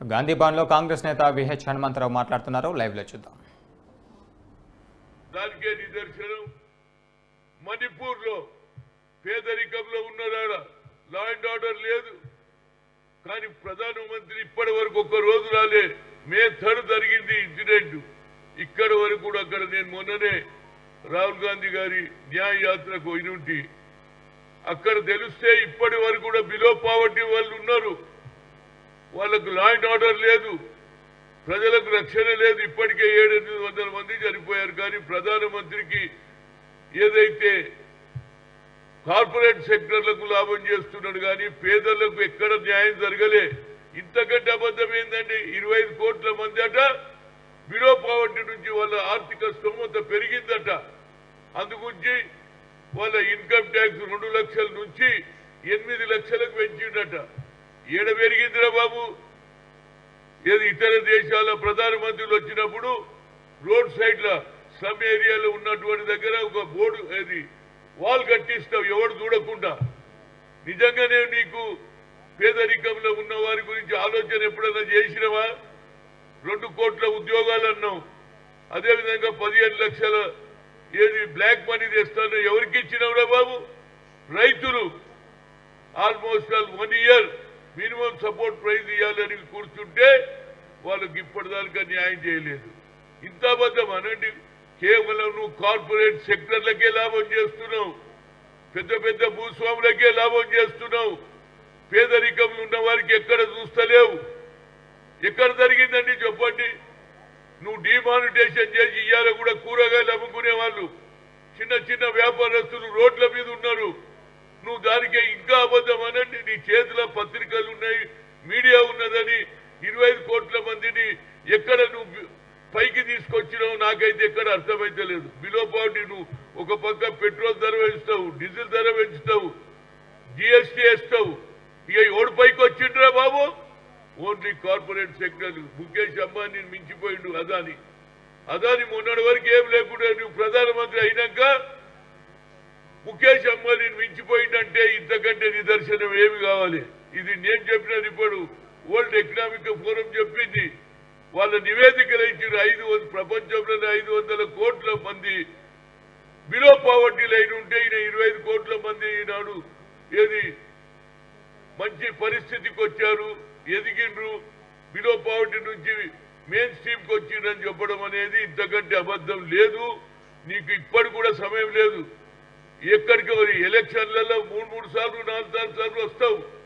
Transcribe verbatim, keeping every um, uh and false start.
గాంధీ భవన్ లో కాంగ్రెస్ నేత విహెచ్ హనుమంతరావు మాట్లాడుతున్నారు. లైవ్ లో చూద్దాం. దానికే నిదర్శనం మణిపూర్ లో పేదరికంలో ఉన్నారా, లా అండ్ ఆర్డర్ లేదు. కానీ ప్రధానమంత్రి ఇప్పటి వరకు ఒక్క రోజు రాలే. మే థర్డ్ జరిగింది ఇన్సిడెంట్. ఇక్కడి వరకు కూడా అక్కడ నేను మొన్ననే రాహుల్ గాంధీ గారి న్యాయ యాత్రకు పోయినుంటి. అక్కడ తెలిస్తే ఇప్పటి వరకు కూడా బిలో పావర్టీ వాళ్ళు ఉన్నారు. వాళ్ళకు లా అండ్ ఆర్డర్ లేదు, ప్రజలకు రక్షణ లేదు. ఇప్పటికే ఏడెనిమిది వందల మంది చనిపోయారు. కానీ ప్రధానమంత్రికి ఏదైతే కార్పొరేట్ సెక్టర్లకు లాభం చేస్తున్నాడు కానీ పేదలకు ఎక్కడ న్యాయం జరగలే. ఇంతకంటే అబద్ధం ఏందండి? ఇరవై ఐదు కోట్ల మంది అట బిలో పావర్టీ నుంచి వాళ్ళ ఆర్థిక స్తోమత పెరిగిందట. అందుగురించి వాళ్ళ ఇన్కమ్ ట్యాక్స్ రెండు లక్షల నుంచి ఎనిమిది లక్షలకు పెంచిందట. ఏడ పెరిగిందిరా బాబు? ఏది ఇతర దేశాల ప్రధానమంత్రులు వచ్చినప్పుడు రోడ్ సైడ్ల స్లమ్ ఏరియాలో ఉన్నటువంటి దగ్గర ఒక బోర్డు ఏది వాల్ కట్టిస్తావు ఎవడు చూడకుండా. నిజంగానే నీకు పేదరికంలో ఉన్న వారి గురించి ఆలోచన ఎప్పుడైనా చేసినవా? రెండు కోట్ల ఉద్యోగాలు అన్నావు. అదేవిధంగా పదిహేను లక్షల ఏది బ్లాక్ మనీ తెస్తానో ఎవరికి ఇచ్చినవురా బాబు? రైతులు almost all one year minimum support price ఇవ్వాలని కూర్చుంటే వాళ్ళకి ఇప్పటిదాకా న్యాయం చేయలేదు. ఇంత అబద్ధం అనండి. కేవలం నువ్వు కార్పొరేట్ సెక్టర్లకే లాభం చేస్తున్నావు, పెద్ద పెద్ద భూస్వాములకే లాభం చేస్తున్నావు. పేదరికంలో ఉన్న వారికి ఎక్కడ చూస్తలేవు. ఎక్కడ జరిగిందండి చెప్పండి? నువ్వు డిమానిటేషన్ చేసి ఇవాళ కూడా కూరగాయలు అమ్ముకునే వాళ్ళు చిన్న చిన్న వ్యాపారస్తులు రోడ్ల మీద ఉన్నారు. నువ్వు దానికే ఇంకా అబద్ధం అనండి. నీ చేతిలో పత్రికలు ఉన్నాయి, మీడియా ఉన్నదని ఇరవై ఐదు కోట్ల మందిని ఎక్కడ నువ్వు పైకి తీసుకొచ్చినావు నాకైతే ఎక్కడ అర్థమైతే లేదు. బిలో పావర్టీ నువ్వు ఒక పక్క పెట్రోల్ ధర పెంచుతావు, డీజిల్ ధర పెంచుతావు, జిఎస్టీ వేస్తావు. ఇక ఎవడు పైకి వచ్చిండ్రా బాబు? Only corporate sector. ముఖేష్ అంబానీని మించిపోయిండు అదాని. అదాని మొన్నటి వరకు ఏం లేకుండా నువ్వు ప్రధానమంత్రి అయినాక ముఖేష్ అంబానీని మించిపోయిందంటే ఇంతకంటే నిదర్శనం ఏమి కావాలి? ఇది నేను చెప్పిన ఇప్పుడు వరల్డ్ ఎకనామిక్ ఫోరం చెప్పింది. వాళ్ళ నివేదికలు ఇచ్చిన ఐదు ప్రపంచంలోనే ఐదు వందల కోట్ల మంది బిలో పావర్టీ లైన్ ఉంటే ఈయన ఇరవై ఐదు కోట్ల మంది ఈనాడు ఏది మంచి పరిస్థితికి వచ్చారు, ఎదిగిండ్రు, బిలో పావర్టీ నుంచి మెయిన్ స్ట్రీమ్కి వచ్చిండ్రని చెప్పడం అనేది ఇంతకంటే అబద్ధం లేదు. నీకు ఇప్పటి కూడా సమయం లేదు. ఎక్కడికి ఎలక్షన్లలో మూడు మూడు సార్లు నాలుగు నాలుగు సార్లు వస్తావు.